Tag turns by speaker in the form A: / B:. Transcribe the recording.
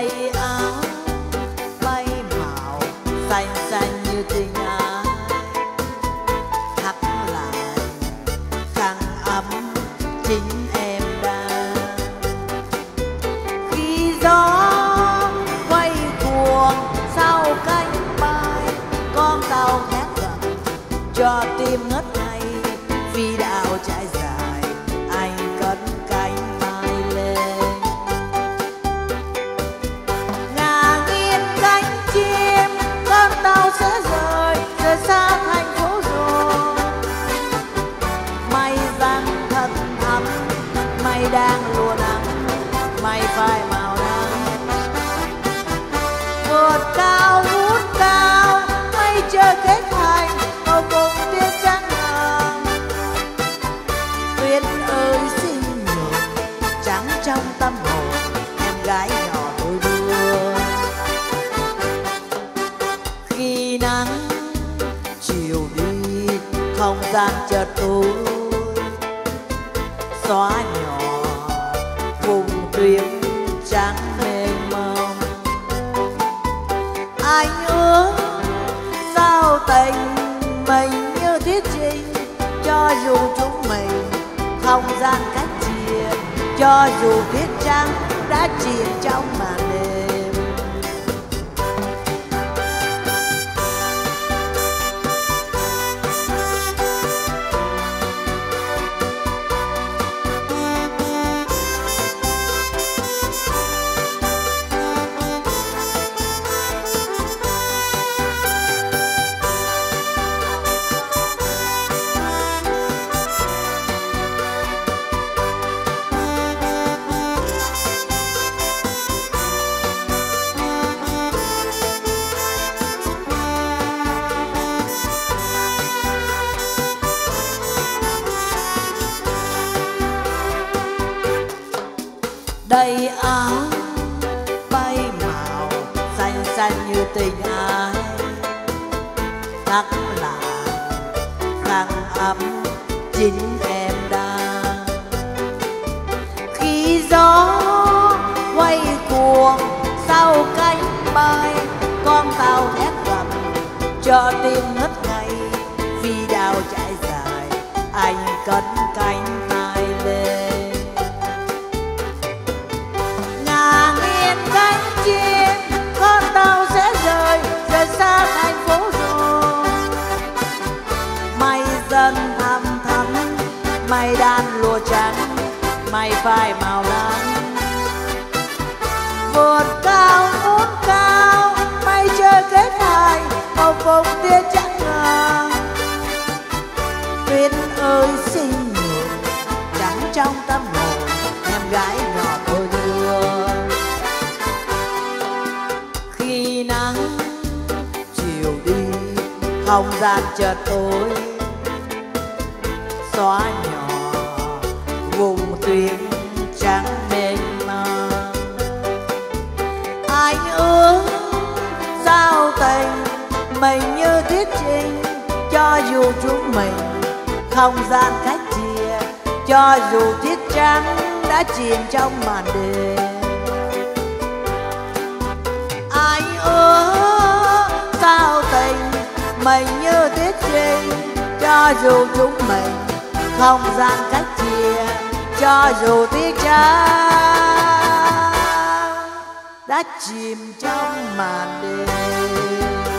A: đầy áo bay màu xanh xanh như tình ái, thắt lại khăn ấm chính em đang. Khi gió quay cuồng sau cánh bay, con tàu thét gầm cho tim ngất ngây. Vì đạo trải dài anh cất cánh bay lên, ngả nghiêng cánh chim con tàu sẽ rời rời xa thành phố rồi. Mây giăng thật thắm, mây đang lùa nắng, mây phai màu nắng. Vượt cao vút cao, mây chờ kết thành màu cùng tia trắng hồng. Tuyết ơi xinh nhộn trắng trong tâm hồn em gái nhỏ tôi đưa. Khi nắng chiều đi không gian chợt tối, xóa nhỏ vùng tuyết trắng mênh mông. Anh ước sao tình mình như thiết trình, cho dù chúng mình không gian cách chia, cho dù tuyết trắng đã chìm trong màn đêm. Đầy áo bay màu xanh xanh như tình ai, thắt lại khăn ấm chính em đang. Khi gió quay cuồng sau cánh bay, con tàu thét gầm cho tim ngất ngây. Vì đào trải dài anh cất cánh tay lên, chim con tàu sẽ rời rời xa thành phố rồi. Mây dần thăm thắm, mây đan lụa trắng, mây phai màu nắng. Vượt cao vút cao, mây trời kết thành màu vùng tia trắng ngà. Tuyết ơi xinh nhộn trắng trong tâm hồn em gái nhỏ tôi đưa. Khi nắng chiều đi không gian chợt tối, xóa nhỏ vùng tuyết trắng mênh mang. Anh ước giao tình mình như thiết trình, cho dù chúng mình không gian cách chia, cho dù tiết trắng đã chìm trong màn đêm. Anh ước sao tình mình như tiết trình, cho dù chúng mình không gian cách chia, cho dù tiết trắng đã chìm trong màn đêm.